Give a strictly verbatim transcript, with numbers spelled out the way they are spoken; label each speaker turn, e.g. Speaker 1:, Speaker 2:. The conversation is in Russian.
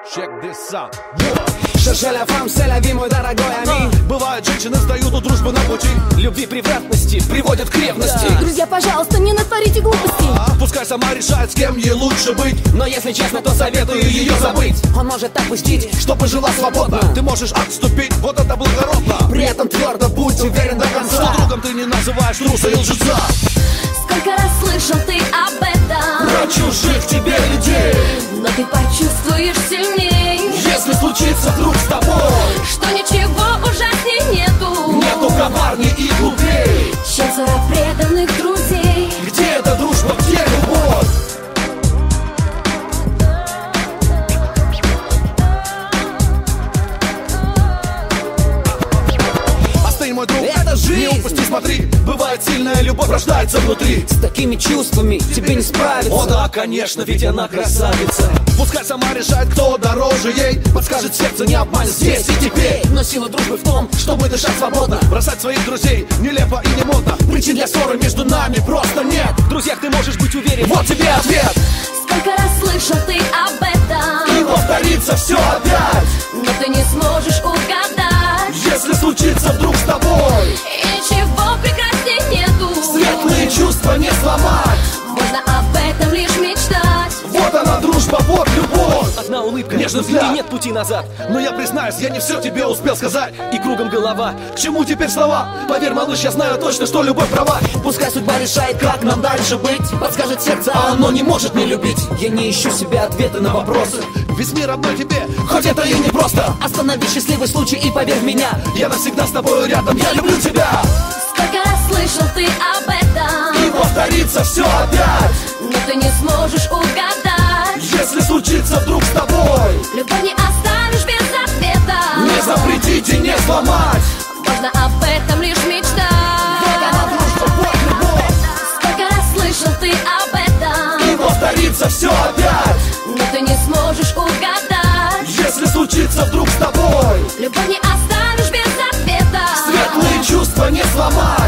Speaker 1: Check this out.
Speaker 2: Шершеля фам, селяви, мой дорогой Ами.
Speaker 1: Бывает, женщины встают у дружбы на пути.
Speaker 2: Любви превратности приводят к ревности.
Speaker 3: Друзья, пожалуйста, не натворите глупостей.
Speaker 1: А, пускай сама решает, с кем ей лучше быть.
Speaker 2: Но если честно, то советую ее забыть. Он может отпустить,
Speaker 1: чтобы жила свободно. Ты можешь отступить, вот это благородно.
Speaker 2: При этом твердо будь уверен до конца,
Speaker 1: что другом ты не называешь труса и лжеца.
Speaker 3: Сколько раз слышал ты об этом,
Speaker 1: про чужих тебе людей,
Speaker 3: но ты почувствуешь сильней,
Speaker 1: если случится вдруг с тобой,
Speaker 3: что ничего ужасней нету.
Speaker 1: Нету коварней и глупей,
Speaker 3: чем ссора преданных друзей.
Speaker 1: Где эта дружба, где любовь? Остынь, мой друг,
Speaker 2: это жизнь.
Speaker 1: Не упусти, смотри, бывает сильная любовь рождается внутри.
Speaker 2: С такими чувствами тебе не справиться.
Speaker 1: О да, конечно, ведь она красавица. Пускай сама решает, кто дороже ей. Подскажет сердце, не обманет здесь и теперь.
Speaker 2: Но сила дружбы в том, чтобы дышать свободно.
Speaker 1: Бросать своих друзей нелепо и не модно.
Speaker 2: Причин для ссоры между нами просто нет. В друзьях ты можешь быть уверен.
Speaker 1: Вот тебе ответ.
Speaker 3: Сколько раз слышал ты об этом,
Speaker 1: и повторится все опять,
Speaker 3: но ты не сможешь угадать,
Speaker 1: если случится вдруг с тобой.
Speaker 3: И ничего прекрасней нету.
Speaker 1: Светлые чувства не сломать.
Speaker 3: Можно об этом лишь мечтать.
Speaker 1: Вот она дружба, вот любовь.
Speaker 2: Одна улыбка,
Speaker 1: нежный взгляд,
Speaker 2: и нет пути назад.
Speaker 1: Но я признаюсь, я не все тебе успел сказать.
Speaker 2: И кругом голова.
Speaker 1: К чему теперь слова? Поверь, малыш, я знаю точно, что любовь права.
Speaker 2: Пускай судьба решает, как нам дальше быть. Подскажет сердце, а оно не может не любить. Я не ищу себе ответы на вопросы.
Speaker 1: Весь мир одной тебе, хоть это и не просто.
Speaker 2: Останови счастливый случай и поверь в меня.
Speaker 1: Я навсегда с тобой рядом, я люблю тебя.
Speaker 3: Сколько раз слышал ты об этом,
Speaker 1: и повторится все опять,
Speaker 3: но ты не сможешь угадать,
Speaker 1: если случится вдруг с тобой.
Speaker 3: Любовь не оставишь без ответа.
Speaker 1: Не запретить и не сломать.
Speaker 3: Можно об этом лишь мечтать.
Speaker 1: Вот она дружба, вот любовь.
Speaker 3: Сколько раз слышал ты об этом,
Speaker 1: и повторится все опять,
Speaker 3: но ты не сможешь угадать,
Speaker 1: если случится вдруг с тобой.
Speaker 3: Любовь не оставишь без ответа.
Speaker 1: Светлые чувства не сломать.